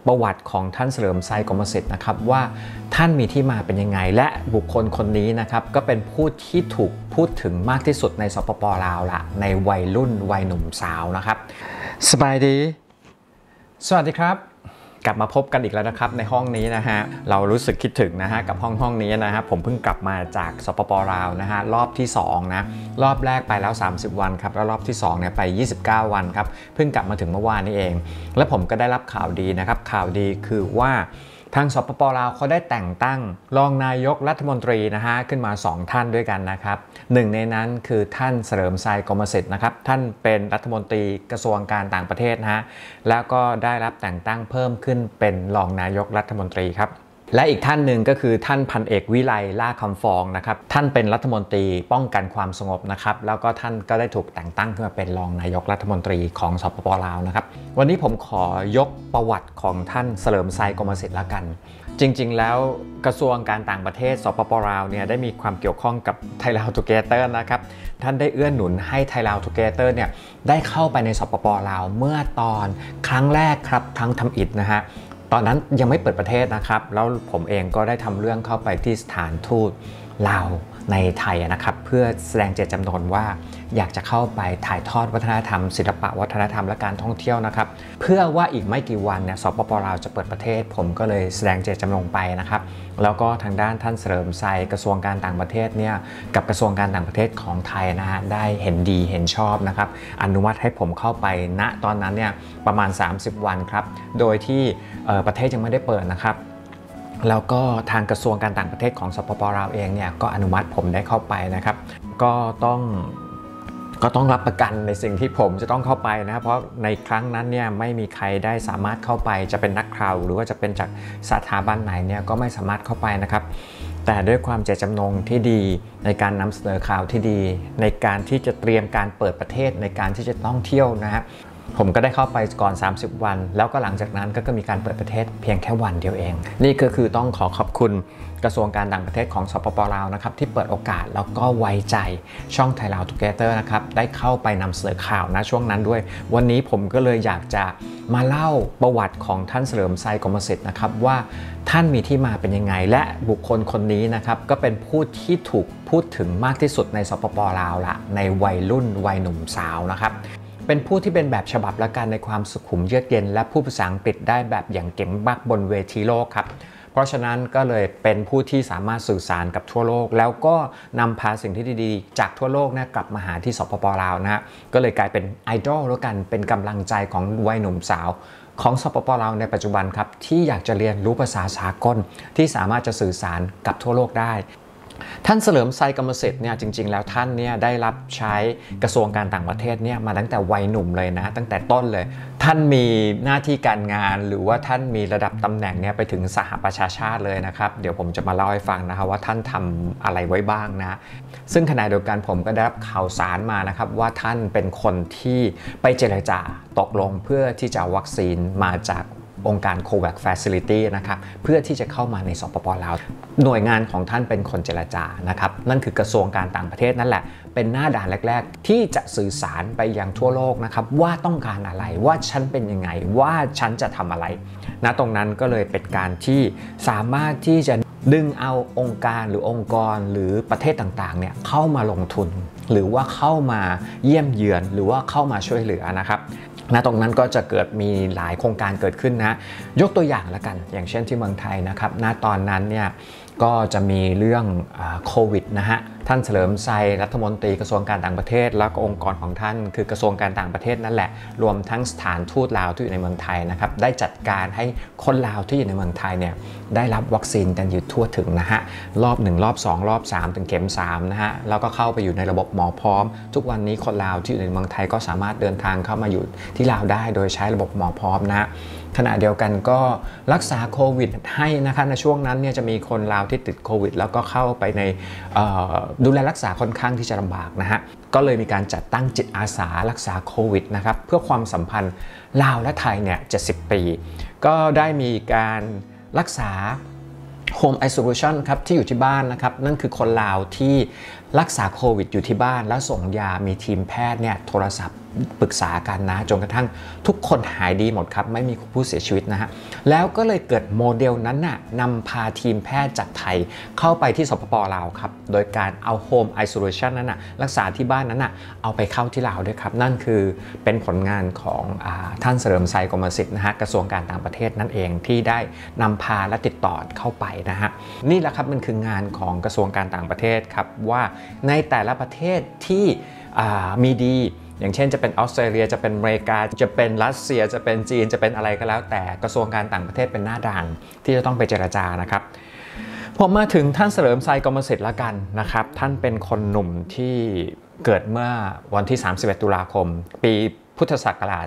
ประวัติของท่านเฉลิมชัยกมลสิทธิ์นะครับว่าท่านมีที่มาเป็นยังไงและบุคคลคนนี้นะครับก็เป็นผู้ที่ถูกพูดถึงมากที่สุดในสปป.ลาวละในวัยรุ่นวัยหนุ่มสาวนะครับสบายดีสวัสดีครับกลับมาพบกันอีกแล้วนะครับในห้องนี้นะฮะเรารู้สึกคิดถึงนะฮะกับห้องนี้นะฮะผมเพิ่งกลับมาจากสปป.ลาวนะฮะรอบที่2นะรอบแรกไปแล้ว30วันครับแล้วรอบที่2เนี่ยไป29วันครับเพิ่งกลับมาถึงเมื่อวานนี้เองและผมก็ได้รับข่าวดีนะครับข่าวดีคือว่าทางสปป.ลาวเขาได้แต่งตั้งรองนายกรัฐมนตรีนะฮะขึ้นมา2ท่านด้วยกันนะครับหนึ่งในนั้นคือท่านเฉลิมชัยกมลสิทธิ์นะครับท่านเป็นรัฐมนตรีกระทรวงการต่างประเทศนะฮะแล้วก็ได้รับแต่งตั้งเพิ่มขึ้นเป็นรองนายกรัฐมนตรีครับและอีกท่านหนึ่งก็คือท่านพันเอกวิไลล่าคำฟองนะครับท่านเป็นรัฐมนตรีป้องกันความสงบนะครับแล้วก็ท่านก็ได้ถูกแต่งตั้งขึ้นมาเป็นรองนายกรัฐมนตรีของสปป.ลาวนะครับวันนี้ผมขอยกประวัติของท่านเฉลิมชัยกมลสิทธิ์ละกันจริงๆแล้วกระทรวงการต่างประเทศสปป.ลาวเนี่ยได้มีความเกี่ยวข้องกับไทยลาวทูเกเตอร์นะครับท่านได้เอื้อหนุนให้ไทยลาวทูเกเตอร์เนี่ยได้เข้าไปในสปป.ลาวเมื่อตอนครั้งแรกครับครั้งทำอิฐนะฮะตอนนั้นยังไม่เปิดประเทศนะครับแล้วผมเองก็ได้ทำเรื่องเข้าไปที่สถานทูตลาวในไทยนะครับเพื่อแสดงเจตจำนงว่าอยากจะเข้าไปถ่ายทอดวัฒนธรรมศิลปะวัฒนธรรมและการท่องเที่ยวนะครับเพื่อว่าอีกไม่กี่วันเนี่ยสปป.ลาวจะเปิดประเทศผมก็เลยแสดงเจตจำนงไปนะครับแล้วก็ทางด้านท่านเฉลิมชัยกระทรวงการต่างประเทศเนี่ยกับกระทรวงการต่างประเทศของไทยนะฮะได้เห็นดีเห็นชอบนะครับอนุมัติให้ผมเข้าไปณตอนนั้นเนี่ยประมาณ30วันครับโดยที่ประเทศยังไม่ได้เปิดนะครับแล้วก็ทางกระทรวงการต่างประเทศของสปป.ลาวเองเนี่ยก็อนุมัติผมได้เข้าไปนะครับก็ต้องรับประกันในสิ่งที่ผมจะต้องเข้าไปนะครับเพราะในครั้งนั้นเนี่ยไม่มีใครได้สามารถเข้าไปจะเป็นนักข่าวหรือว่าจะเป็นจากสถาบันไหนเนี่ยก็ไม่สามารถเข้าไปนะครับแต่ด้วยความเจตจำนงที่ดีในการนำเสนอข่าวที่ดีในการที่จะเตรียมการเปิดประเทศในการที่จะท่องเที่ยวนะฮะผมก็ได้เข้าไปก่อน30วันแล้วก็หลังจากนั้นก็มีการเปิดประเทศเพียงแค่วันเดียวเองนี่ก็คือต้องขอขอบคุณกระทรวงการต่างประเทศของสปป.ลาวนะครับที่เปิดโอกาสแล้วก็ไว้ใจช่องไทยลาวทูเกเตอร์นะครับได้เข้าไปนำเสนอข่าวนะช่วงนั้นด้วยวันนี้ผมก็เลยอยากจะมาเล่าประวัติของท่านเฉลิมชัยกมลสิทธิ์นะครับว่าท่านมีที่มาเป็นยังไงและบุคคลคนนี้นะครับก็เป็นผู้ที่ถูกพูดถึงมากที่สุดในสปป.ลาวละในวัยรุ่นวัยหนุ่มสาวนะครับเป็นผู้ที่เป็นแบบฉบับละกันในความสุขุมเยือกเย็นและพูดภาษาอังกฤษได้แบบอย่างเก่งมากบนเวทีโลกครับเพราะฉะนั้นก็เลยเป็นผู้ที่สามารถสื่อสารกับทั่วโลกแล้วก็นำพาสิ่งที่ดีๆจากทั่วโลกนะกลับมาหาที่สปป.ลาวนะฮะก็เลยกลายเป็นไอดอลแล้วกันเป็นกำลังใจของวัยหนุ่มสาวของสปป.ลาวในปัจจุบันครับที่อยากจะเรียนรู้ภาษาสากลที่สามารถจะสื่อสารกับทั่วโลกได้ท่านเฉลิมชัยกมลสิทธิ์เนี่ยจริงๆแล้วท่านเนี่ยได้รับใช้กระทรวงการต่างประเทศเนี่ยมาตั้งแต่วัยหนุ่มเลยนะตั้งแต่ต้นเลยท่านมีหน้าที่การงานหรือว่าท่านมีระดับตำแหน่งเนี่ยไปถึงสหประชาชาติเลยนะครับเดี๋ยวผมจะมาเล่าให้ฟังนะครับว่าท่านทำอะไรไว้บ้างนะซึ่งขณะเดียวกันผมก็ได้รับข่าวสารมานะครับว่าท่านเป็นคนที่ไปเจรจาตกลงเพื่อที่จะวัคซีนมาจากองค์การ COVAX Facility นะครับเพื่อที่จะเข้ามาในสปป.ลาวหน่วยงานของท่านเป็นคนเจรจานะครับนั่นคือกระทรวงการต่างประเทศนั่นแหละเป็นหน้าด่านแรกๆที่จะสื่อสารไปยังทั่วโลกนะครับว่าต้องการอะไรว่าฉันเป็นยังไงว่าฉันจะทำอะไรณตรงนั้นก็เลยเป็นการที่สามารถที่จะดึงเอาองค์การหรือองค์กรหรือประเทศต่างๆเนี่ยเข้ามาลงทุนหรือว่าเข้ามาเยี่ยมเยือนหรือว่าเข้ามาช่วยเหลือนะครับตรงนั้นก็จะเกิดมีหลายโครงการเกิดขึ้นนะยกตัวอย่างละกันอย่างเช่นที่เมืองไทยนะครับตอนนั้นเนี่ยก็จะมีเรื่องโควิดนะฮะท่านเฉลิมชัยรัฐมนตรีกระทรวงการต่างประเทศแล้วก็องค์กรของท่านคือกระทรวงการต่างประเทศนั่นแหละรวมทั้งสถานทูตลาวที่อยู่ในเมืองไทยนะครับได้จัดการให้คนลาวที่อยู่ในเมืองไทยเนี่ยได้รับวัคซีนกันอยู่ทั่วถึงนะฮะรอบ1รอบ2รอบ3ถึงเข็ม3นะฮะแล้วก็เข้าไปอยู่ในระบบหมอพร้อมทุกวันนี้คนลาวที่อยู่ในเมืองไทยก็สามารถเดินทางเข้ามาอยู่ที่ลาวได้โดยใช้ระบบหมอพร้อมนะฮะขณะเดียวกันก็รักษาโควิดให้นะคะในช่วงนั้นเนี่ยจะมีคนลาวที่ติดโควิดแล้วก็เข้าไปในดูแลรักษาค่อนข้างที่จะลำบากนะฮะก็เลยมีการจัดตั้งจิตอาสารักษาโควิดนะครับเพื่อความสัมพันธ์ลาวและไทยเนี่ย70 ปีก็ได้มีการรักษา Home Isolation ครับที่อยู่ที่บ้านนะครับนั่นคือคนลาวที่รักษาโควิดอยู่ที่บ้านแล้วส่งยามีทีมแพทย์เนี่ยโทรศัพท์ปรึกษากันนะจนกระทั่งทุกคนหายดีหมดครับไม่มีผู้เสียชีวิตนะฮะแล้วก็เลยเกิดโมเดลนั้นน่ะนำพาทีมแพทย์จากไทยเข้าไปที่สปป.ลาวครับโดยการเอาโฮมไอโซเลชันนั้นน่ะรักษาที่บ้านนั้นน่ะเอาไปเข้าที่ลาวด้วยครับนั่นคือเป็นผลงานของท่านเฉลิมชัยกมลสิทธิ์นะฮะกระทรวงการต่างประเทศนั่นเองที่ได้นำพาและติดต่อเข้าไปนะฮะนี่แหละครับมันคืองานของกระทรวงการต่างประเทศครับว่าในแต่ละประเทศที่มีดีอย่างเช่นจะเป็นออสเตรเลียจะเป็นอเมริกาจะเป็นรัสเซียจะเป็นจีนจะเป็นอะไรก็แล้วแต่กระทรวงการต่างประเทศเป็นหน้าด่านที่จะต้องไปเจรจานะครับผมมาถึงท่านเฉลิมชัยกมลสิทธิ์ละกันนะครับท่านเป็นคนหนุ่มที่เกิดเมื่อวันที่31ตุลาคมปีพุทธศักราช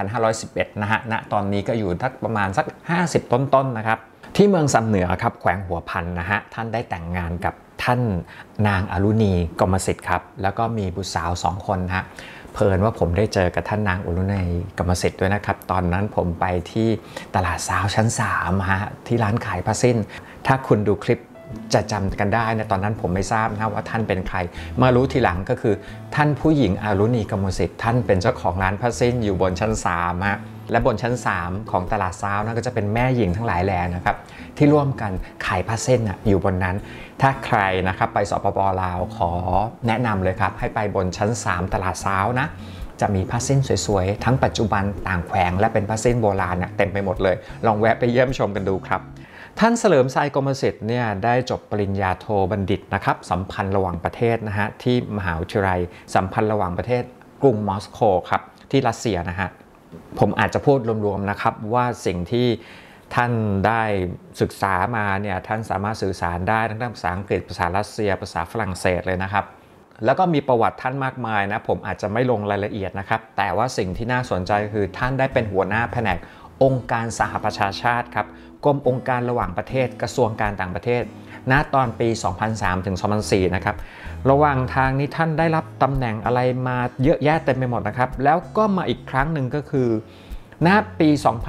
2511นะฮะณตอนนี้ก็อยู่ประมาณสัก50ต้นๆนะครับที่เมืองสำเหนือครับแขวงหัวพันนะฮะท่านได้แต่งงานกับท่านนางอรุณีกมลสิทธิ์ครับแล้วก็มีบุตรสาว2คนฮะเพิ่นว่าผมได้เจอกับท่านนางอรุณีกมลสิทธิ์ด้วยนะครับตอนนั้นผมไปที่ตลาดเช้าชั้น3ฮะที่ร้านขายผ้าสิ้นถ้าคุณดูคลิปจะจำกันได้นะตอนนั้นผมไม่ทราบนะว่าท่านเป็นใครมารู้ทีหลังก็คือท่านผู้หญิงอรุณีกมลสิทธิ์ท่านเป็นเจ้าของร้านผ้าสิ้นอยู่บนชั้น3ฮะและบนชั้น3ของตลาดเช้านะก็จะเป็นแม่หญิงทั้งหลายแหล่นะครับที่ร่วมกันขายผ้าสิ้นอยู่บนนั้นถ้าใครนะครับไปสปป.ลาวขอแนะนำเลยครับให้ไปบนชั้น3ตลาดเช้านะจะมีผ้าสิ้นสวยๆทั้งปัจจุบันต่างแขวงและเป็นผ้าสิ้นโบราณเต็มไปหมดเลยลองแวะไปเยี่ยมชมกันดูครับท่านเฉลิมชัยกมลสิทธิ์เนี่ยได้จบปริญญาโทบัณฑิตนะครับสัมพันธ์ระหว่างประเทศนะฮะที่มหาวิทยาลัยสัมพันธ์ระหว่างประเทศกรุงมอสโกครับที่รัสเซียนะฮะผมอาจจะพูดรวมๆนะครับว่าสิ่งที่ท่านได้ศึกษามาเนี่ยท่านสามารถสื่อสารได้ทั้งภาษาอังกฤษภาษารัสเซียภาษาฝรั่งเศสเลยนะครับแล้วก็มีประวัติท่านมากมายนะผมอาจจะไม่ลงรายละเอียดนะครับแต่ว่าสิ่งที่น่าสนใจคือท่านได้เป็นหัวหน้าแผนกองค์การสหประชาชาติครับกรมองค์การระหว่างประเทศกระทรวงการต่างประเทศณตอนปี 2003 ถึง 2004 นะครับระหว่างทางนี้ท่านได้รับตำแหน่งอะไรมาเยอะแยะเต็มไปหมดนะครับแล้วก็มาอีกครั้งหนึ่งก็คือณปี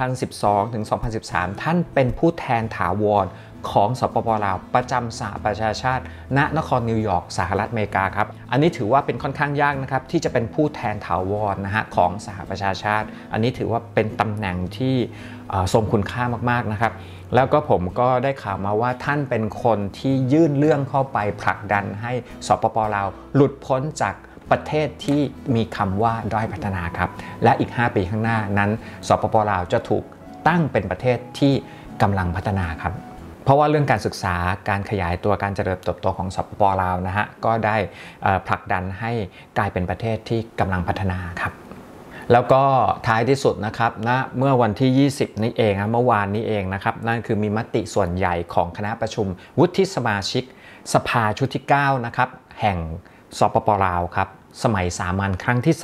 2012 ถึง 2013 ท่านเป็นผู้แทนถาวรของสปป.ลาวประจำสหประชาชาติณนครนิวยอร์กสหรัฐอเมริกาครับอันนี้ถือว่าเป็นค่อนข้างยากนะครับที่จะเป็นผู้แทนถาวรนะฮะของสหประชาชาติอันนี้ถือว่าเป็นตำแหน่งที่ทรงคุณค่ามากๆนะครับแล้วก็ผมก็ได้ข่าวมาว่าท่านเป็นคนที่ยื่นเรื่องเข้าไปผลักดันให้สปป.ลาวหลุดพ้นจากประเทศที่มีคำว่าด้อยพัฒนาครับและอีก5ปีข้างหน้านั้นสปป.ลาวจะถูกตั้งเป็นประเทศที่กำลังพัฒนาครับเพราะว่าเรื่องการศึกษาการขยายตัวการเจริญเติบโตของสปป.ลาวนะฮะก็ได้ผลักดันให้กลายเป็นประเทศที่กำลังพัฒนาครับแล้วก็ท้ายที่สุดนะครับเมื่อวันที่ 20 นี้เองเมื่อวานนี้เองนะครับนั่นคือมีมติส่วนใหญ่ของคณะประชุมวุฒิสมาชิกสภาชุดที่9นะครับแห่งสปป.ลาวครับสมัยสามัญครั้งที่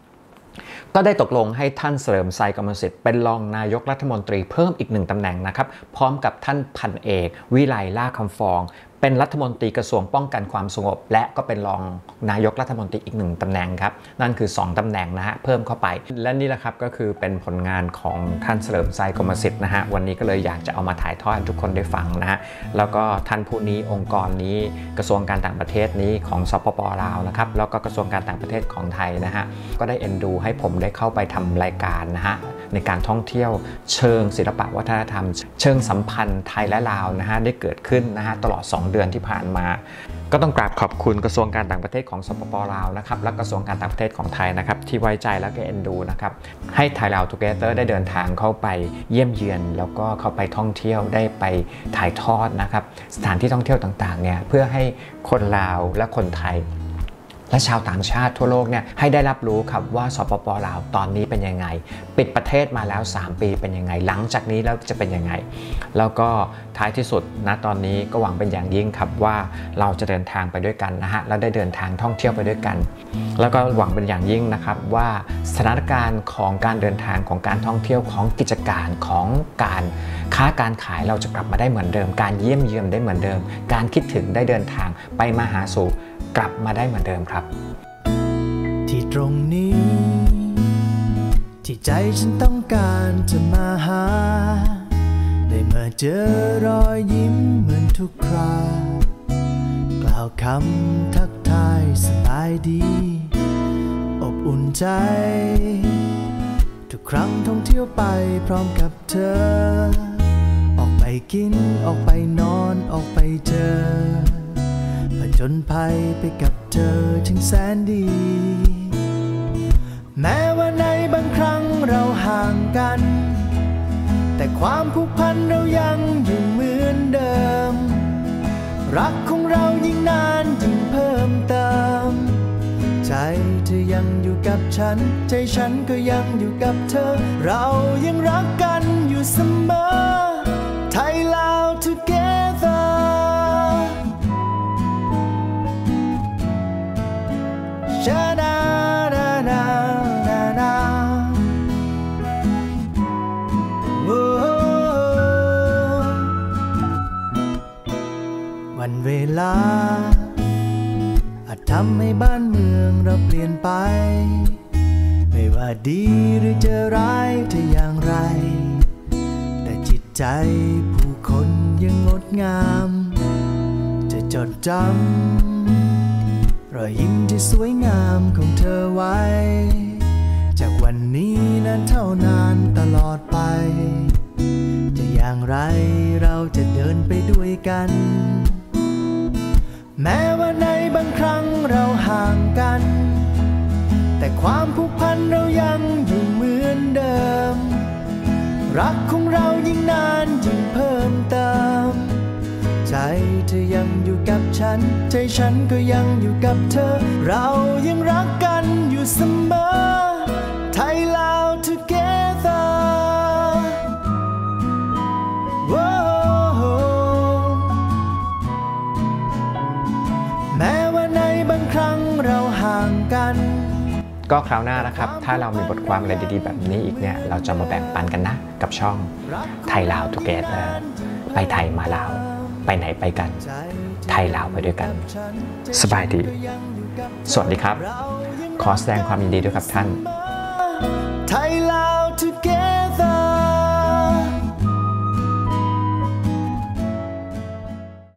3ก็ได้ตกลงให้ท่านเฉลิมชัยกมลสิทธิ์เป็นรองนายกรัฐมนตรีเพิ่มอีก1ตำแหน่งนะครับพร้อมกับท่านพันเอกวิไลล่าคำฟองเป็นรัฐมนตรีกระทรวงป้องกันความสงบและก็เป็นรองนายกรัฐมนตรีอีก1ตำแหน่งครับนั่นคือ2ตำแหน่งนะฮะเพิ่มเข้าไปและนี่แหละครับก็คือเป็นผลงานของท่านเฉลิมชัยกมลสิทธิ์นะฮะวันนี้ก็เลยอยากจะเอามาถ่ายทอดให้ทุกคนได้ฟังนะฮะแล้วก็ท่านผู้นี้องค์กรนี้กระทรวงการต่างประเทศนี้ของสปป.ลาวนะครับแล้วก็กระทรวงการต่างประเทศของไทยนะฮะก็ได้เอ็นดูให้ผมได้เข้าไปทำรายการนะฮะในการท่องเที่ยวเชิงศิลปะวัฒนธรรมเชิงสัมพันธ์ไทยและลาวนะฮะได้เกิดขึ้นนะฮะตลอด2 เดือนที่ผ่านมาก็ต้องกราบขอบคุณกระทรวงการต่างประเทศของสปป.ลาวนะครับและกระทรวงการต่างประเทศของไทยนะครับที่ไว้ใจและก็เอ็นดูนะครับให้ไทยลาวทูเกเตอร์ได้เดินทางเข้าไปเยี่ยมเยือนแล้วก็เข้าไปท่องเที่ยวได้ไปถ่ายทอดนะครับสถานที่ท่องเที่ยวต่างๆเนี่ยเพื่อให้คนลาวและคนไทยและชาวต่างชาติทั่วโลกเนี่ยให้ได้รับรู้ครับว่าสปป.ลาวตอนนี้เป็นยังไงปิดประเทศมาแล้ว3 ปีเป็นยังไงหลังจากนี้แล้วจะเป็นยังไงแล้วก็ท้ายที่สุดณตอนนี้ก็หวังเป็นอย่างยิ่งครับว่าเราจะเดินทางไปด้วยกันนะฮะและได้เดินทางท่องเที่ยวไปด้วยกันแล้วก็หวังเป็นอย่างยิ่งนะครับว่าสถานการณ์ของการเดินทางของการท่องเที่ยวของกิจการของการค้าการขายเราจะกลับมาได้เหมือนเดิมการเยี่ยมเยือนได้เหมือนเดิมการคิดถึงได้เดินทางไปมาหาสู่กลับมาได้เหมือนเดิมครับที่ตรงนี้ที่ใจฉันต้องการจะมาหาได้มาเจอรอยยิ้มเหมือนทุกครากล่าวคำทักทายสบายดีอบอุ่นใจทุกครั้งท่องเที่ยวไปพร้อมกับเธอออกไปกินออกไปนอนออกไปเจอผจญภัยไปกับเธอช่างแสนดีแม้ว่าในบางครั้งเราห่างกันแต่ความผูกพันเรายังอยู่เหมือนเดิมรักของเรายิ่งนานยิ่งเพิ่มเติมใจเธอยังอยู่กับฉันใจฉันก็ยังอยู่กับเธอเรายังรักกันอยู่เสมอไทยลาว together ชาดาดาดาดาดาวันเวลาอาจทำให้บ้านเมืองเราเปลี่ยนไปไม่ว่าดีหรือจะร้ายจะอย่างไรแต่จิตใจผู้คนยังงดงามจะจดจำรอยยิ้มที่สวยงามของเธอไว้จากวันนี้นั้นเท่านานตลอดไปจะอย่างไรเราจะเดินไปด้วยกันแม้ว่าในบางครั้งเราห่างกันแต่ความผูกพันเรายังอยู่เหมือนเดิมรักของเรายิ่งนานยิ่งเพิ่มเติมใจเธอยังอยู่กับฉันใจฉันก็ยังอยู่กับเธอเรายังรักกันอยู่เสมอไทยลาว togetherแม้ว่าในบางครั้งเราห่างกันก็คราวหน้านะครับถ้าเรามีบทความอะไรดีๆแบบนี้อีกเนี่ยเราจะมาแบ่งปันกันนะกับช่องไทยลาวทูเกเตอร์ไปไทยมาลาวไปไหนไปกันไทยลาวไปด้วยกันสบายดีสวัสดีครับขอแสดงความยินดีด้วยครับท่าน